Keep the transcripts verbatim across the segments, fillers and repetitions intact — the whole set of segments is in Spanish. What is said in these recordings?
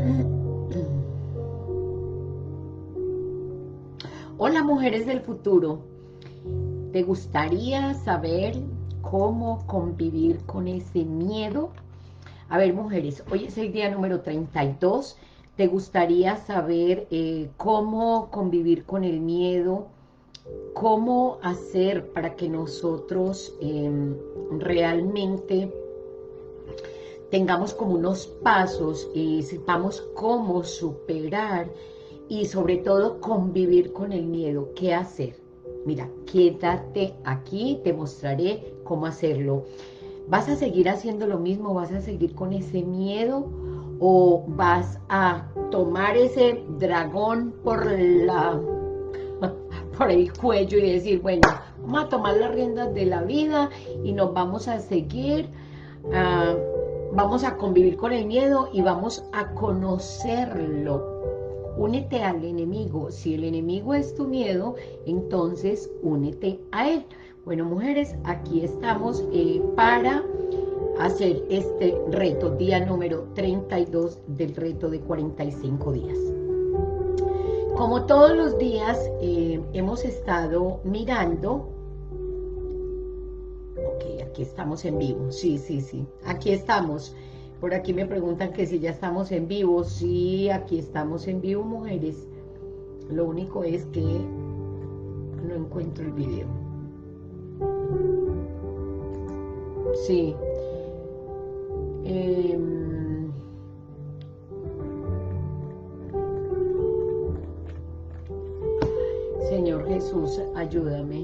Hola, mujeres del futuro. ¿Te gustaría saber cómo convivir con ese miedo? A ver, mujeres, hoy es el día número treinta y dos. ¿Te gustaría saber eh, cómo convivir con el miedo? ¿Cómo hacer para que nosotros eh, realmente tengamos como unos pasos y sepamos cómo superar y sobre todo convivir con el miedo? ¿Qué hacer? Mira, quédate aquí, te mostraré cómo hacerlo. ¿Vas a seguir haciendo lo mismo? ¿Vas a seguir con ese miedo? ¿O vas a tomar ese dragón por la por el cuello y decir, bueno, vamos a tomar las riendas de la vida y nos vamos a seguir, uh, vamos a convivir con el miedo y vamos a conocerlo? Únete al enemigo. Si el enemigo es tu miedo, entonces únete a él. Bueno, mujeres, aquí estamos eh, para hacer este reto, día número treinta y dos del reto de cuarenta y cinco días. Como todos los días eh, hemos estado mirando. Ok, aquí estamos en vivo. Sí, sí, sí, aquí estamos. Por aquí me preguntan que si ya estamos en vivo. Sí, aquí estamos en vivo, mujeres. Lo único es que no encuentro el video. Sí. Eh, Señor Jesús, ayúdame.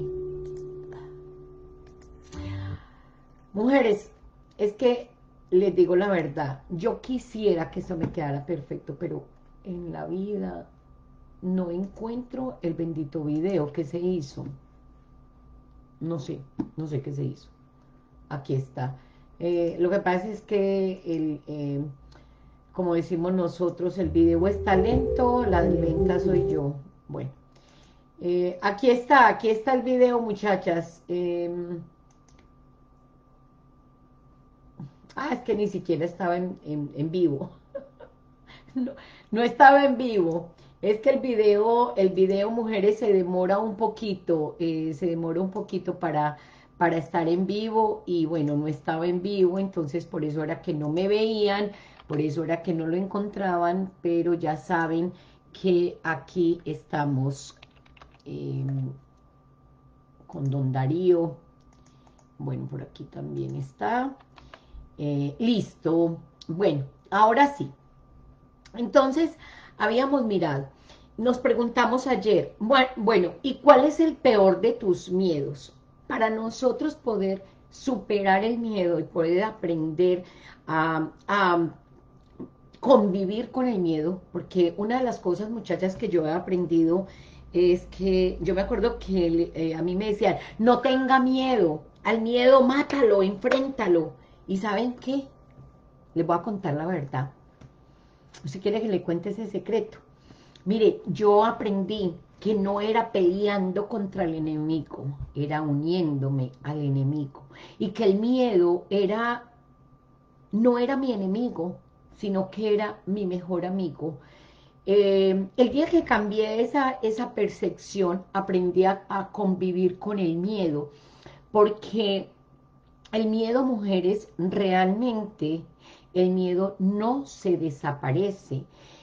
Mujeres, es que les digo la verdad, yo quisiera que eso me quedara perfecto, pero en la vida no encuentro el bendito video que se hizo. No sé, no sé qué se hizo. Aquí está. Eh, lo que pasa es que, el, eh, como decimos nosotros, el video está lento, la lenta soy yo. Bueno, eh, aquí está, aquí está el video, muchachas. Eh, ah, es que ni siquiera estaba en, en, en vivo. No, no estaba en vivo. Es que el video, el video, mujeres, se demora un poquito, eh, se demora un poquito para, para estar en vivo y bueno, no estaba en vivo, entonces por eso era que no me veían, por eso era que no lo encontraban, pero ya saben que aquí estamos eh, con Don Darío. Bueno, por aquí también está. Eh, listo. Bueno, ahora sí. Entonces, habíamos mirado, nos preguntamos ayer, bueno, ¿y cuál es el peor de tus miedos? Para nosotros poder superar el miedo y poder aprender a, a convivir con el miedo, porque una de las cosas, muchachas, que yo he aprendido es que, yo me acuerdo que eh, a mí me decían, no tenga miedo, al miedo mátalo, enfréntalo. ¿Y saben qué? Les voy a contar la verdad. ¿Usted quiere que le cuente ese secreto? Mire, yo aprendí que no era peleando contra el enemigo, era uniéndome al enemigo. Y que el miedo era, no era mi enemigo, sino que era mi mejor amigo. Eh, el día que cambié esa, esa percepción, aprendí a, a convivir con el miedo, porque el miedo, mujeres, realmente el miedo no se desaparece.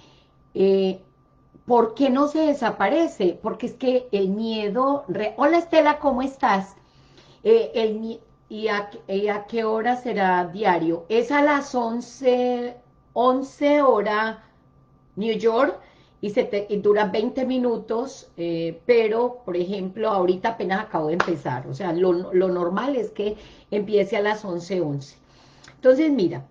Eh, ¿Por qué no se desaparece? Porque es que el miedo... Re... Hola Estela, ¿cómo estás? Eh, el, y, a, ¿Y a qué hora será diario? Es a las once, once hora New York y, se te, y dura veinte minutos, eh, pero, por ejemplo, ahorita apenas acabo de empezar. O sea, lo, lo normal es que empiece a las once, once. Entonces, mira,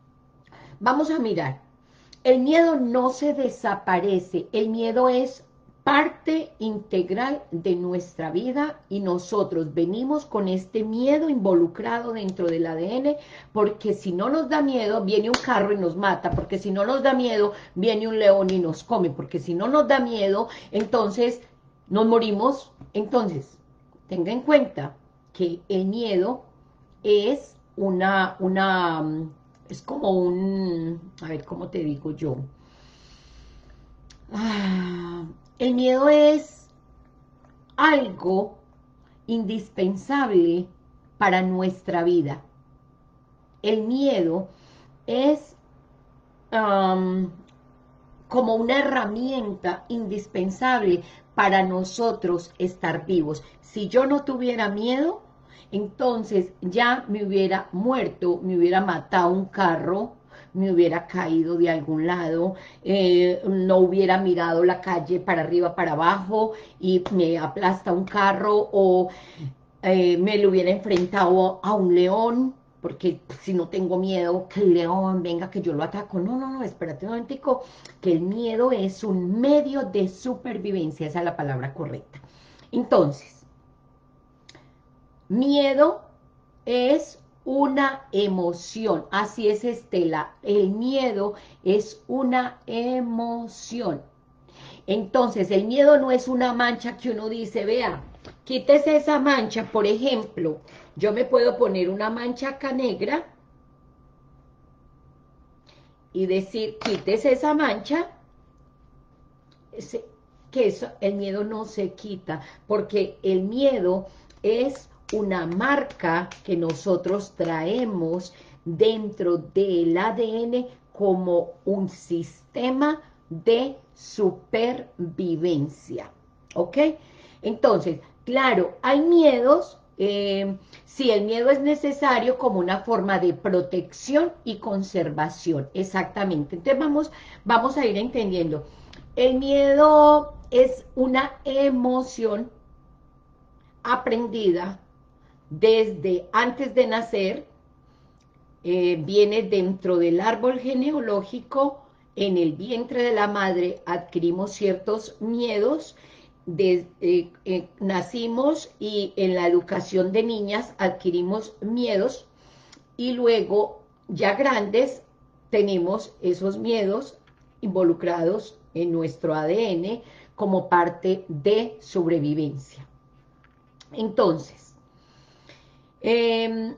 vamos a mirar. El miedo no se desaparece, el miedo es parte integral de nuestra vida y nosotros venimos con este miedo involucrado dentro del A D N, porque si no nos da miedo, viene un carro y nos mata, porque si no nos da miedo, viene un león y nos come, porque si no nos da miedo, entonces nos morimos. Entonces, tenga en cuenta que el miedo es una, una, es como un, a ver, ¿cómo te digo yo? Ah, el miedo es algo indispensable para nuestra vida. El miedo es um, como una herramienta indispensable para nosotros estar vivos. Si yo no tuviera miedo, entonces ya me hubiera muerto, me hubiera matado un carro, me hubiera caído de algún lado, eh, no hubiera mirado la calle para arriba, para abajo y me aplasta un carro, o eh, me lo hubiera enfrentado a un león, porque si no tengo miedo que el león venga, que yo lo ataco. No, no, no, espérate un momentico, que el miedo es un medio de supervivencia, esa es la palabra correcta. Entonces, miedo es una emoción, así es, Estela, el miedo es una emoción. Entonces, el miedo no es una mancha que uno dice, vea, quítese esa mancha. Por ejemplo, yo me puedo poner una mancha acá negra y decir, quítese esa mancha, que eso, el miedo no se quita, porque el miedo es una marca que nosotros traemos dentro del A D N como un sistema de supervivencia, ¿ok? Entonces, claro, hay miedos, eh, sí, el miedo es necesario como una forma de protección y conservación, exactamente. Entonces vamos, vamos a ir entendiendo. El miedo es una emoción aprendida desde antes de nacer, eh, viene dentro del árbol genealógico. En el vientre de la madre adquirimos ciertos miedos, de, eh, eh, nacimos y en la educación de niñas adquirimos miedos, y luego ya grandes tenemos esos miedos involucrados en nuestro A D N como parte de sobrevivencia. Entonces, eh,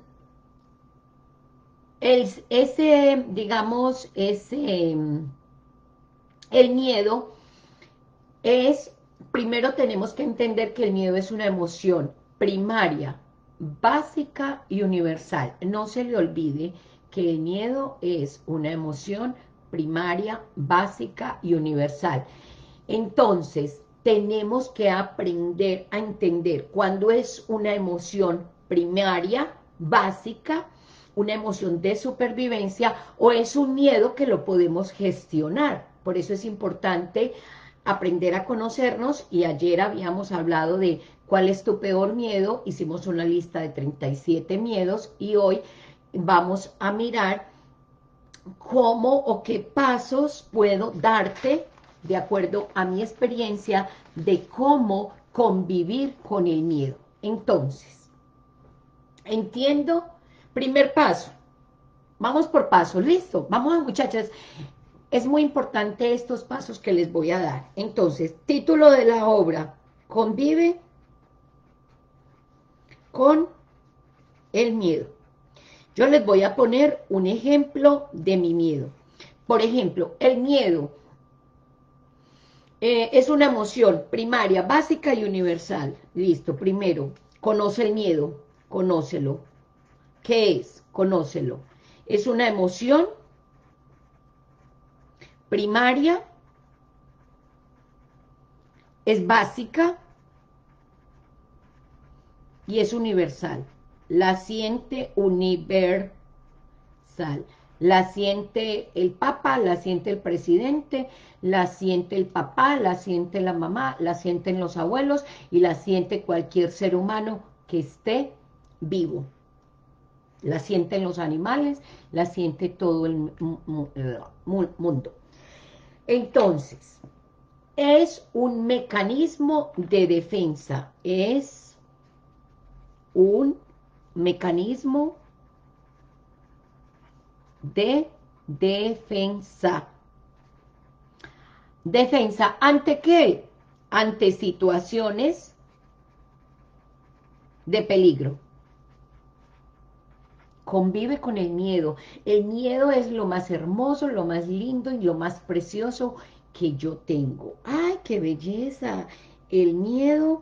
el, ese, digamos, ese, el miedo es, primero tenemos que entender que el miedo es una emoción primaria, básica y universal. No se le olvide que el miedo es una emoción primaria, básica y universal. Entonces, tenemos que aprender a entender cuándo es una emoción primaria, básica, una emoción de supervivencia, o es un miedo que lo podemos gestionar. Por eso es importante aprender a conocernos, y ayer habíamos hablado de cuál es tu peor miedo, hicimos una lista de treinta y siete miedos, y hoy vamos a mirar cómo o qué pasos puedo darte de acuerdo a mi experiencia de cómo convivir con el miedo. Entonces, entiendo, primer paso, vamos por paso, listo, vamos, muchachas, es muy importante estos pasos que les voy a dar. Entonces, título de la obra, convive con el miedo. Yo les voy a poner un ejemplo de mi miedo. Por ejemplo, el miedo Eh, es una emoción primaria, básica y universal. Listo, primero, conoce el miedo, conócelo. ¿Qué es? Conócelo. Es una emoción primaria, es básica y es universal. La siente universal. La siente el Papa, la siente el presidente, la siente el papá, la siente la mamá, la sienten los abuelos y la siente cualquier ser humano que esté vivo. La sienten los animales, la siente todo el mundo. Entonces, es un mecanismo de defensa, es un mecanismo de defensa. ¿Defensa ante qué? Ante situaciones de peligro. convive con el miedo. El miedo es lo más hermoso, lo más lindo y lo más precioso que yo tengo. ¡Ay, qué belleza! El miedo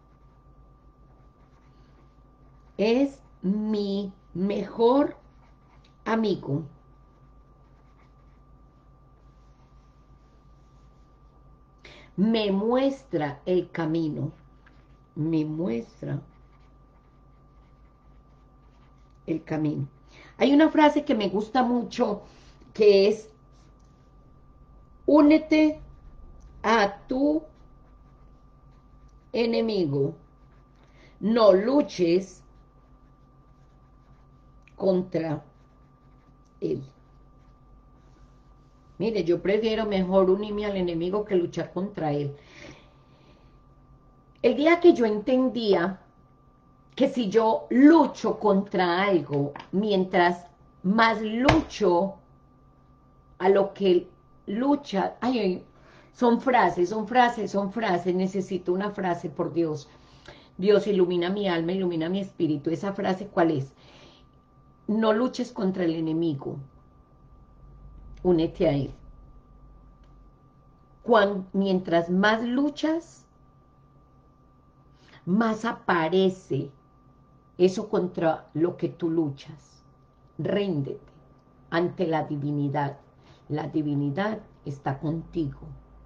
es mi mejor amigo. Me muestra el camino. Me muestra el camino. Hay una frase que me gusta mucho que es: únete a tu enemigo, no luches contra él. Mire, yo prefiero mejor unirme al enemigo que luchar contra él. El día que yo entendía que si yo lucho contra algo, mientras más lucho a lo que lucha, ay, ay, son frases, son frases, son frases, necesito una frase, por Dios. Dios, ilumina mi alma, ilumina mi espíritu. ¿Esa frase cuál es? No luches contra el enemigo, únete a él. Cuando, mientras más luchas, más aparece eso contra lo que tú luchas. Ríndete ante la divinidad. La divinidad está contigo.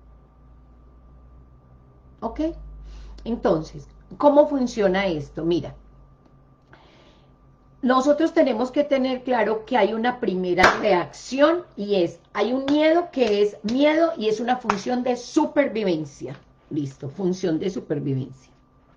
¿Ok? Entonces, ¿cómo funciona esto? Mira, nosotros tenemos que tener claro que hay una primera reacción y es, hay un miedo que es miedo y es una función de supervivencia. Listo, función de supervivencia.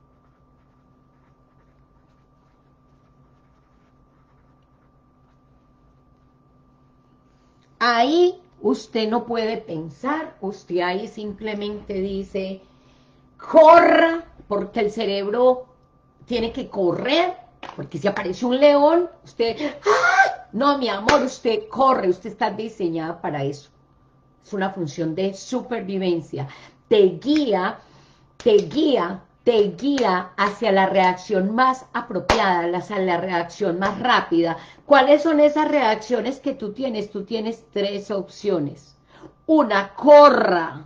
Ahí usted no puede pensar, usted ahí simplemente dice, corra, porque el cerebro tiene que correr, porque si aparece un león, usted, ¡ah! No, mi amor, usted corre, usted está diseñada para eso. Es una función de supervivencia. Te guía, te guía, te guía hacia la reacción más apropiada, hacia la reacción más rápida. ¿Cuáles son esas reacciones que tú tienes? Tú tienes tres opciones. Una, corra.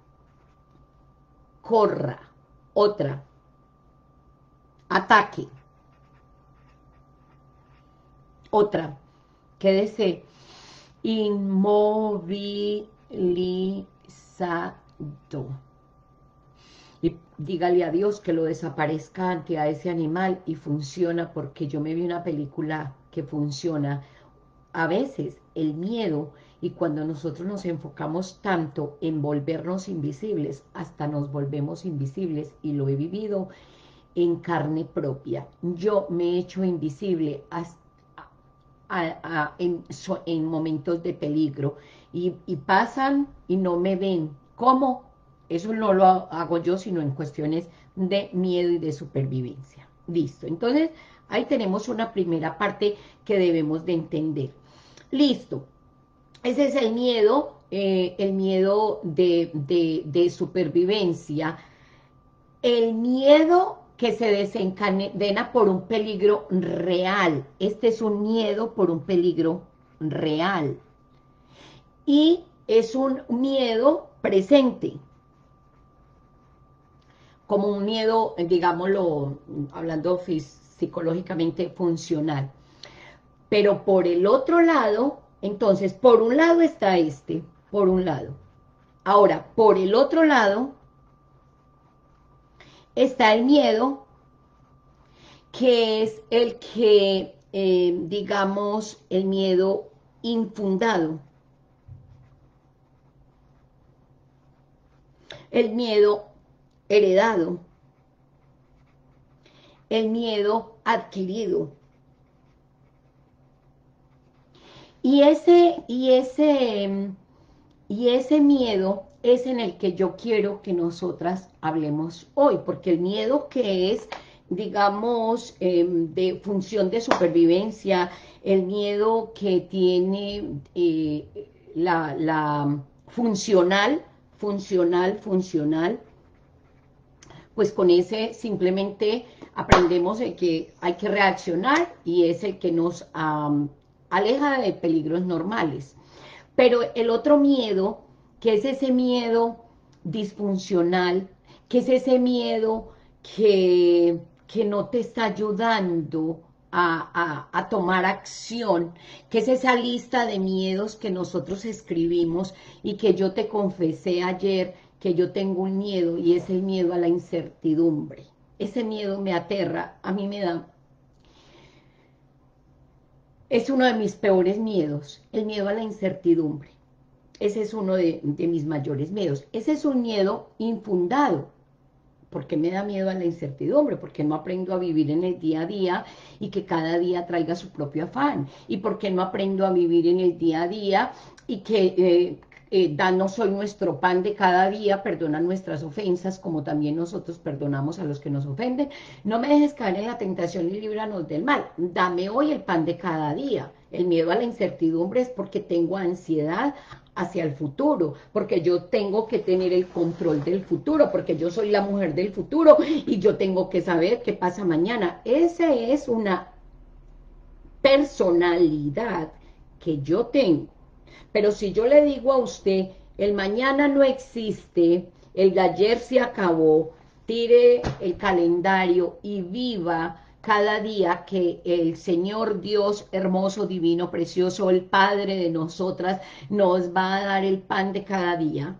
Corra. Otra, ataque. Otra, quédese inmovilizado. Y dígale a Dios que lo desaparezca ante a ese animal y funciona, porque yo me vi una película que funciona. A veces el miedo, y cuando nosotros nos enfocamos tanto en volvernos invisibles, hasta nos volvemos invisibles, y lo he vivido en carne propia. Yo me he hecho invisible hasta A, a, en, so, en momentos de peligro y, y pasan y no me ven. ¿Cómo? Eso no lo hago yo, sino en cuestiones de miedo y de supervivencia. Listo. Entonces, ahí tenemos una primera parte que debemos de entender. Listo. Ese es el miedo, eh, el miedo de, de, de supervivencia. El miedo que se desencadena por un peligro real. Este es un miedo por un peligro real. Y es un miedo presente. Como un miedo, digámoslo, hablando psicológicamente funcional. Pero por el otro lado, entonces, por un lado está este, por un lado. Ahora, por el otro lado está el miedo, que es el que, eh, digamos, el miedo infundado. El miedo heredado. El miedo adquirido. Y ese, y ese, y ese miedo es en el que yo quiero que nosotras hablemos hoy, porque el miedo que es, digamos, eh, de función de supervivencia, el miedo que tiene eh, la, la funcional, funcional, funcional, pues con ese simplemente aprendemos el que hay que reaccionar y es el que nos um, aleja de peligros normales. Pero el otro miedo, que es ese miedo disfuncional, que es ese miedo que, que no te está ayudando a, a, a tomar acción, que es esa lista de miedos que nosotros escribimos y que yo te confesé ayer que yo tengo un miedo y es el miedo a la incertidumbre. Ese miedo me aterra, a mí me da... Es uno de mis peores miedos, el miedo a la incertidumbre. Ese es uno de, de mis mayores miedos. Ese es un miedo infundado. ¿Por qué me da miedo a la incertidumbre? Porque no aprendo a vivir en el día a día y que cada día traiga su propio afán. ¿Y por qué no aprendo a vivir en el día a día y que eh, eh, danos hoy nuestro pan de cada día, perdona nuestras ofensas, como también nosotros perdonamos a los que nos ofenden? No me dejes caer en la tentación y líbranos del mal. Dame hoy el pan de cada día. El miedo a la incertidumbre es porque tengo ansiedad hacia el futuro, porque yo tengo que tener el control del futuro, porque yo soy la mujer del futuro y yo tengo que saber qué pasa mañana. Esa es una personalidad que yo tengo. Pero si yo le digo a usted, el mañana no existe, el de ayer se acabó, tire el calendario y viva cada día que el Señor Dios hermoso, divino, precioso, el Padre de nosotras, nos va a dar el pan de cada día.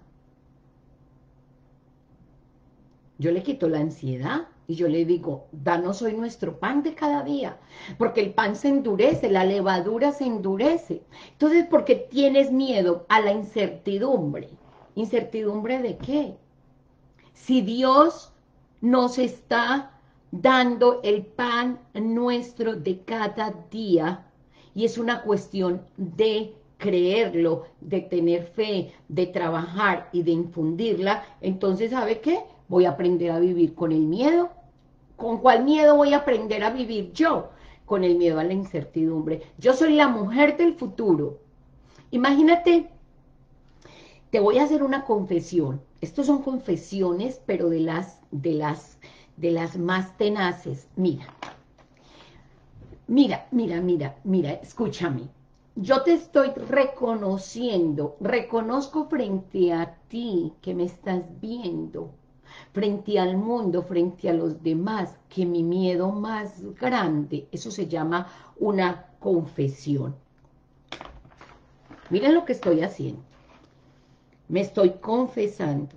Yo le quito la ansiedad y yo le digo, danos hoy nuestro pan de cada día, porque el pan se endurece, la levadura se endurece. Entonces, ¿por qué tienes miedo a la incertidumbre? ¿Incertidumbre de qué? Si Dios nos está dando el pan nuestro de cada día, y es una cuestión de creerlo, de tener fe, de trabajar y de infundirla, entonces, ¿sabe qué? Voy a aprender a vivir con el miedo. ¿Con cuál miedo voy a aprender a vivir yo? Con el miedo a la incertidumbre. Yo soy la mujer del futuro. Imagínate, te voy a hacer una confesión. Estos son confesiones, pero de las, de las, de las más tenaces. Mira, mira, mira, mira, mira, escúchame. Yo te estoy reconociendo, reconozco frente a ti que me estás viendo, frente al mundo, frente a los demás, que mi miedo más grande, eso se llama una confesión. Miren lo que estoy haciendo. Me estoy confesando.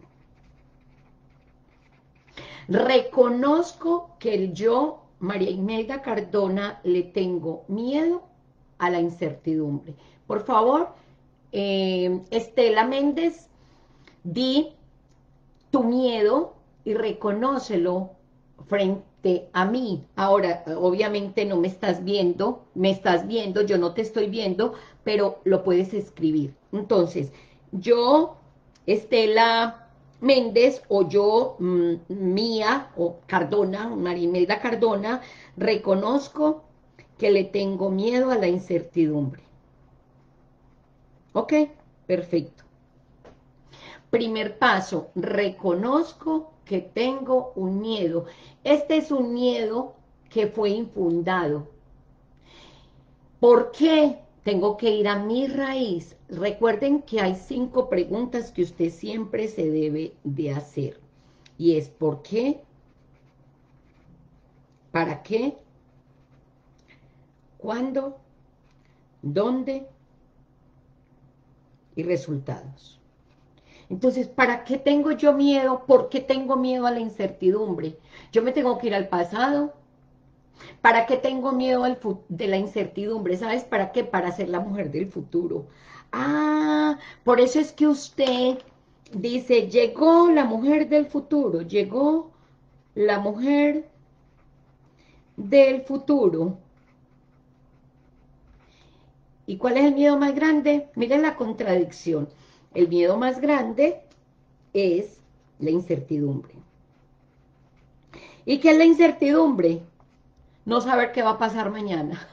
Reconozco que el yo, María Imelda Cardona, le tengo miedo a la incertidumbre. Por favor, eh, Estela Méndez, di tu miedo y reconócelo frente a mí. Ahora, obviamente no me estás viendo, me estás viendo, yo no te estoy viendo, pero lo puedes escribir. Entonces, yo, Estela Méndez, o yo, mmm, Mía, o Cardona, María Imelda Cardona, reconozco que le tengo miedo a la incertidumbre. ¿Ok? Perfecto. Primer paso, reconozco que tengo un miedo. Este es un miedo que fue infundado. ¿Por qué? Tengo que ir a mi raíz. Recuerden que hay cinco preguntas que usted siempre se debe de hacer. Y es ¿por qué? ¿Para qué? ¿Cuándo? ¿Dónde? Y resultados. Entonces, ¿para qué tengo yo miedo? ¿Por qué tengo miedo a la incertidumbre? Yo me tengo que ir al pasado. ¿Para qué tengo miedo al de la incertidumbre? ¿Sabes para qué? Para ser la mujer del futuro. Ah, por eso es que usted dice, llegó la mujer del futuro, llegó la mujer del futuro. ¿Y cuál es el miedo más grande? Miren la contradicción. El miedo más grande es la incertidumbre. ¿Y qué es la incertidumbre? No saber qué va a pasar mañana.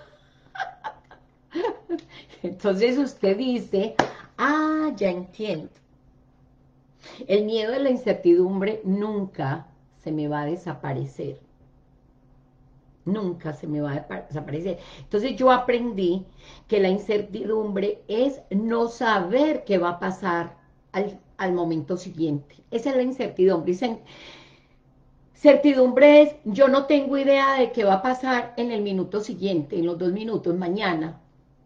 Entonces usted dice, ah, ya entiendo. El miedo a la incertidumbre nunca se me va a desaparecer. Nunca se me va a desaparecer. Entonces yo aprendí que la incertidumbre es no saber qué va a pasar al, al momento siguiente. Esa es la incertidumbre. Dicen, certidumbre es, yo no tengo idea de qué va a pasar en el minuto siguiente, en los dos minutos, mañana.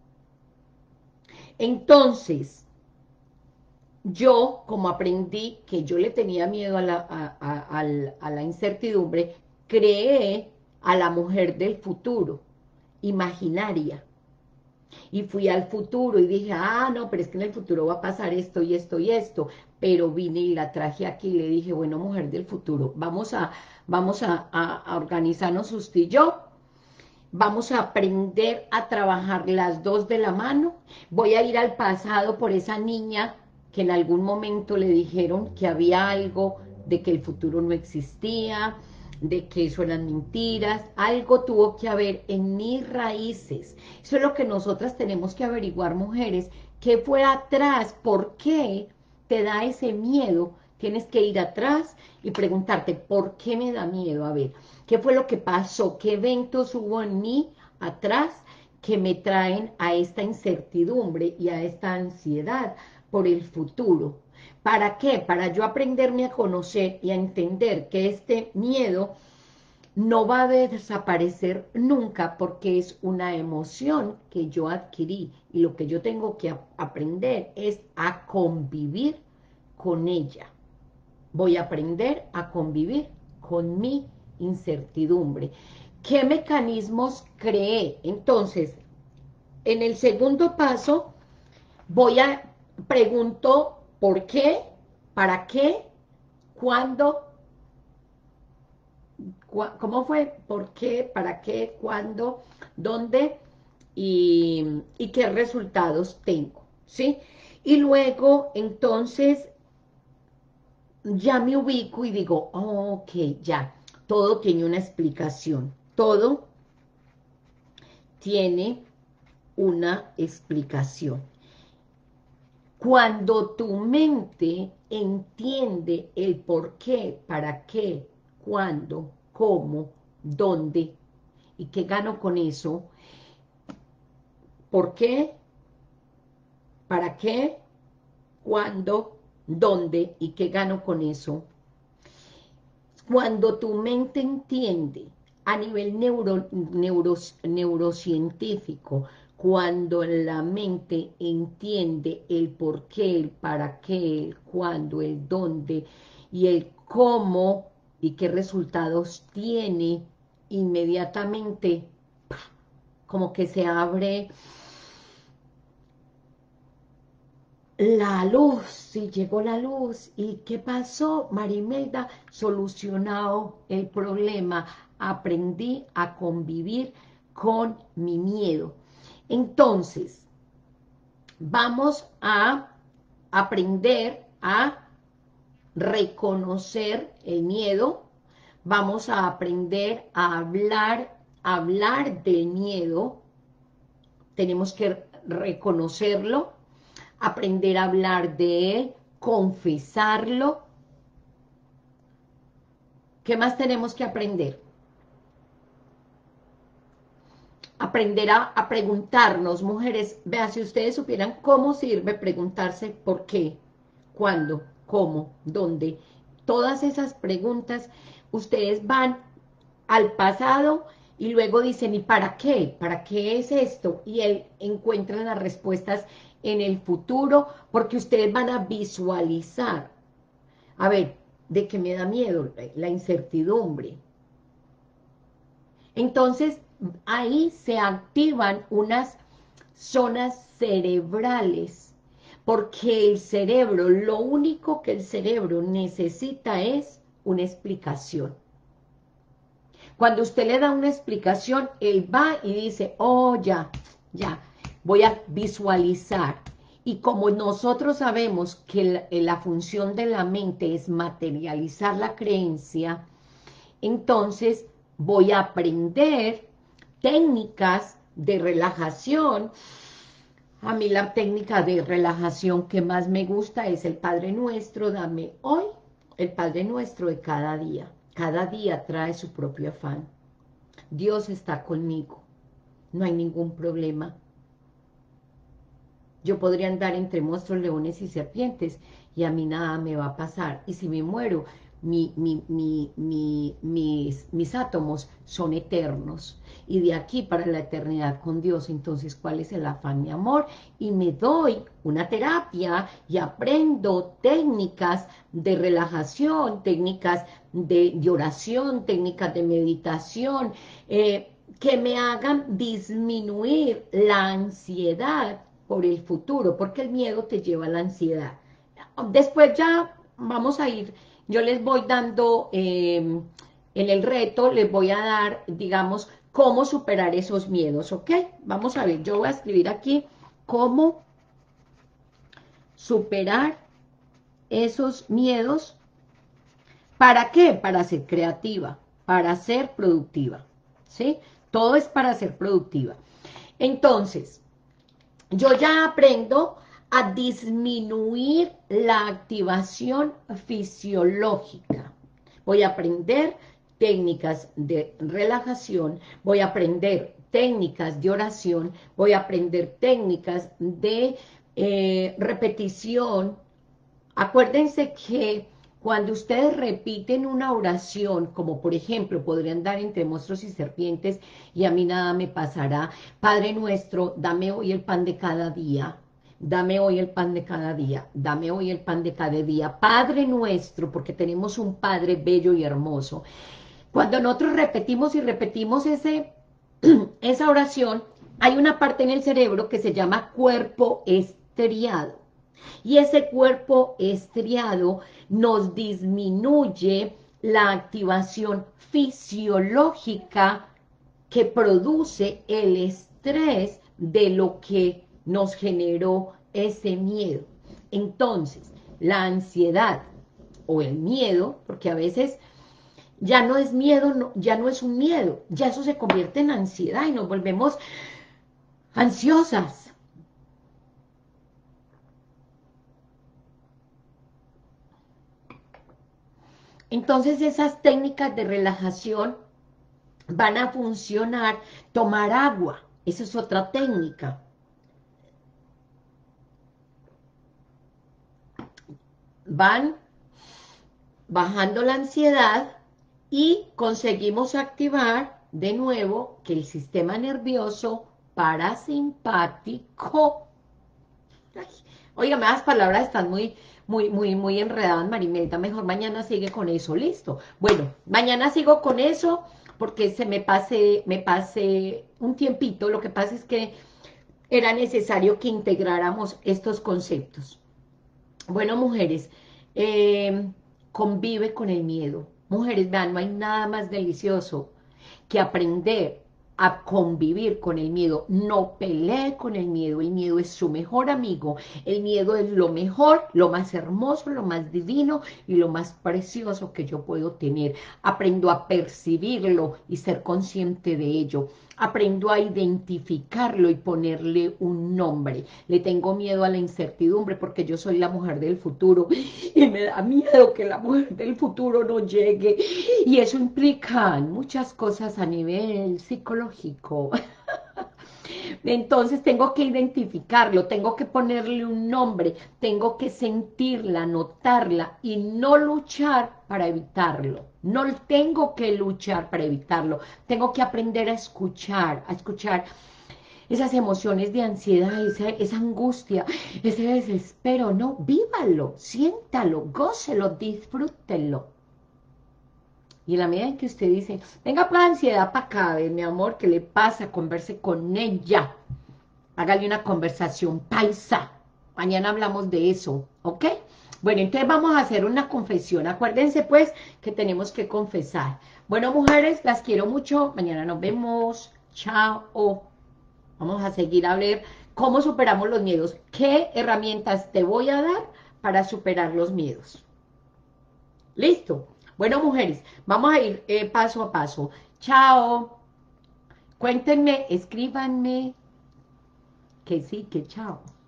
Entonces, yo, como aprendí que yo le tenía miedo a la, a, a, a, a la incertidumbre, creé a la mujer del futuro, imaginaria. Y fui al futuro y dije, ah, no, pero es que en el futuro va a pasar esto y esto y esto. Pero vine y la traje aquí y le dije, bueno, mujer del futuro, vamos a, vamos a, a, a organizarnos usted y yo. Vamos a aprender a trabajar las dos de la mano. Voy a ir al pasado por esa niña que en algún momento le dijeron que había algo, de que el futuro no existía, de que eso eran mentiras. Algo tuvo que haber en mis raíces. Eso es lo que nosotras tenemos que averiguar, mujeres. ¿Qué fue atrás? ¿Por qué te da ese miedo? Tienes que ir atrás y preguntarte, ¿por qué me da miedo? A ver, ¿qué fue lo que pasó? ¿Qué eventos hubo en mí atrás que me traen a esta incertidumbre y a esta ansiedad por el futuro? ¿Para qué? Para yo aprenderme a conocer y a entender que este miedo no va a desaparecer nunca porque es una emoción que yo adquirí y lo que yo tengo que aprender es a convivir con ella. Voy a aprender a convivir con mi incertidumbre. ¿Qué mecanismos creé? Entonces, en el segundo paso, voy a, pregunto por qué, para qué, cuándo, cu cómo fue, por qué, para qué, cuándo, dónde y, y qué resultados tengo, ¿sí? Y luego, entonces, ya me ubico y digo, oh, ok, ya, todo tiene una explicación, todo tiene una explicación. Cuando tu mente entiende el por qué, para qué, cuándo, cómo, dónde, y qué gano con eso, por qué, para qué, cuándo, dónde, y qué gano con eso. Cuando tu mente entiende a nivel neuro, neuro, neurocientífico, cuando la mente entiende el por qué, el para qué, el cuándo, el dónde y el cómo y qué resultados tiene, inmediatamente como que se abre la luz, sí, llegó la luz. ¿Y qué pasó, Marimelda? Solucionado el problema. Aprendí a convivir con mi miedo. Entonces, vamos a aprender a reconocer el miedo. Vamos a aprender a hablar, a hablar del miedo. Tenemos que reconocerlo, aprender a hablar de él, confesarlo. ¿Qué más tenemos que aprender? Aprender a, a preguntarnos, mujeres, vean, si ustedes supieran cómo sirve preguntarse por qué, cuándo, cómo, dónde, todas esas preguntas, ustedes van al pasado y luego dicen, ¿y para qué? ¿Para qué es esto? Y él encuentran las respuestas en el futuro, porque ustedes van a visualizar. A ver, ¿de qué me da miedo? La incertidumbre. Entonces, ahí se activan unas zonas cerebrales, porque el cerebro, lo único que el cerebro necesita es una explicación. Cuando usted le da una explicación, él va y dice, oh, ya, ya, voy a visualizar. Y como nosotros sabemos que la, la función de la mente es materializar la creencia, entonces voy a aprender técnicas de relajación. A mí la técnica de relajación que más me gusta es el Padre Nuestro, dame hoy el Padre Nuestro de cada día. Cada día trae su propio afán. Dios está conmigo. No hay ningún problema. Yo podría andar entre monstruos, leones y serpientes y a mí nada me va a pasar. Y si me muero, mi, mi, mi, mi, mis, mis átomos son eternos. Y de aquí para la eternidad con Dios, entonces, ¿cuál es el afán, mi amor? Y me doy una terapia y aprendo técnicas de relajación, técnicas de, de oración, técnicas de meditación, eh, que me hagan disminuir la ansiedad por el futuro, porque el miedo te lleva a la ansiedad. Después ya vamos a ir, yo les voy dando, eh, en el reto, les voy a dar, digamos, cómo superar esos miedos, ¿ok? Vamos a ver, yo voy a escribir aquí cómo superar esos miedos. ¿Para qué? Para ser creativa, para ser productiva, ¿sí? Todo es para ser productiva. Entonces, yo ya aprendo a disminuir la activación fisiológica. Voy a aprender técnicas de relajación, voy a aprender técnicas de oración, voy a aprender técnicas de eh, repetición. Acuérdense que cuando ustedes repiten una oración, como por ejemplo, podrían andar entre monstruos y serpientes y a mí nada me pasará. Padre nuestro, dame hoy el pan de cada día. Dame hoy el pan de cada día. Dame hoy el pan de cada día. Padre nuestro, porque tenemos un Padre bello y hermoso. Cuando nosotros repetimos y repetimos ese, esa oración, hay una parte en el cerebro que se llama cuerpo estriado. Y ese cuerpo estriado nos disminuye la activación fisiológica que produce el estrés de lo que nos generó ese miedo. Entonces, la ansiedad o el miedo, porque a veces ya no es miedo, no, ya no es un miedo, ya eso se convierte en ansiedad y nos volvemos ansiosas. Entonces esas técnicas de relajación van a funcionar. Tomar agua, esa es otra técnica. Van bajando la ansiedad y conseguimos activar de nuevo que el sistema nervioso parasimpático. Ay, óigame, las palabras están muy, muy, muy, muy enredadas, Marimelda. Mejor mañana sigue con eso, listo. Bueno, mañana sigo con eso porque se me pase, me pase un tiempito. Lo que pasa es que era necesario que integráramos estos conceptos. Bueno, mujeres, eh, convive con el miedo. Mujeres, vean, no hay nada más delicioso que aprender a convivir con el miedo. No pelee con el miedo, el miedo es su mejor amigo, el miedo es lo mejor, lo más hermoso, lo más divino y lo más precioso que yo puedo tener. Aprendo a percibirlo y ser consciente de ello. Aprendo a identificarlo y ponerle un nombre. Le tengo miedo a la incertidumbre porque yo soy la mujer del futuro y me da miedo que la mujer del futuro no llegue. Y eso implica muchas cosas a nivel psicológico. Entonces tengo que identificarlo, tengo que ponerle un nombre, tengo que sentirla, notarla y no luchar para evitarlo. No tengo que luchar para evitarlo, tengo que aprender a escuchar, a escuchar esas emociones de ansiedad, esa, esa angustia, ese desespero. No, vívalo, siéntalo, gócelo, disfrútelo. Y en la medida en que usted dice, venga, la ansiedad para acá, mi amor, ¿qué le pasa? Converse con ella. Hágale una conversación paisa. Mañana hablamos de eso, ¿ok? Bueno, entonces vamos a hacer una confesión. Acuérdense, pues, que tenemos que confesar. Bueno, mujeres, las quiero mucho. Mañana nos vemos. Chao. Vamos a seguir a ver cómo superamos los miedos. ¿Qué herramientas te voy a dar para superar los miedos? ¿Listo? Bueno, mujeres, vamos a ir eh, paso a paso. Chao. Cuéntenme, escríbanme que sí, que chao.